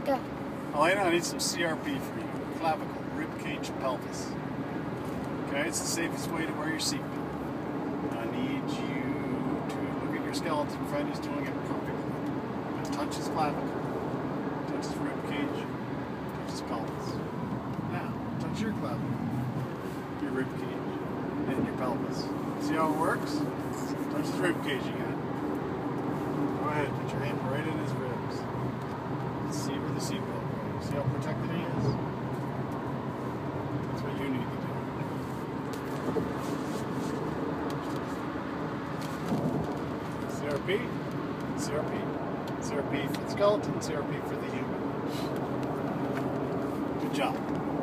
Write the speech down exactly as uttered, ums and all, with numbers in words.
Go. Alana, I need some C R P for you. Clavicle, rib cage, pelvis. Okay, it's the safest way to wear your seatbelt. I need you to look at your skeleton friend. He's doing it perfectly. Now touch his clavicle, touch his rib cage, touch his pelvis. Now, touch your clavicle, your rib cage, and your pelvis. See how it works? Touch his rib cage again. Go ahead, put your hand right in his ribs. Let's see where the seatbelt goes. See how protected he is? That's what you need to do. C R P, C R P, C R P for the skeleton, C R P for the human. Good job.